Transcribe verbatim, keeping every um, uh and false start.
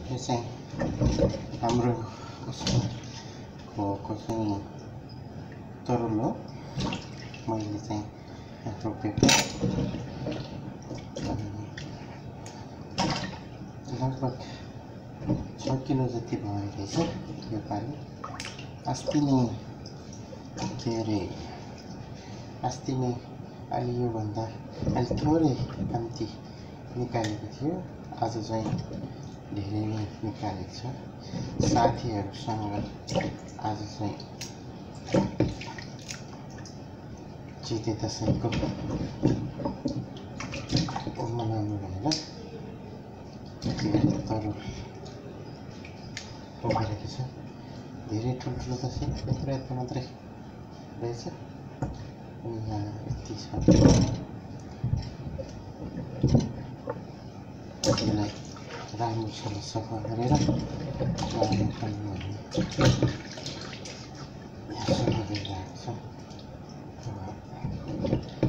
यो चाहिँ हाम्रो उसको घोको चाहिँ तरुल हो। मैले चाहिँ रोपेको लगभग छ किलो जति भयो रहेछ यो पालि। अस्ति नै के अरे अस्ति नै अलि योभन्दा अलि थोरै कम्ती निकालेको थियो। आज चाहिँ धेरै नै निकालेको छ। साथीहरूसँग आज चाहिँ जिते दसैँको मनाउनु भनेर तरुल रोपेको छ। धेरै ठुल्ठुलो त छैन, यत्रो यत्रो मात्रै रहेछ। अनि यहाँ यति छ। यसलाई राम्रोसँग सफा गरेर लगाउनु पर्ने भन्ने यहाँ सुरु गरिरहेको छ।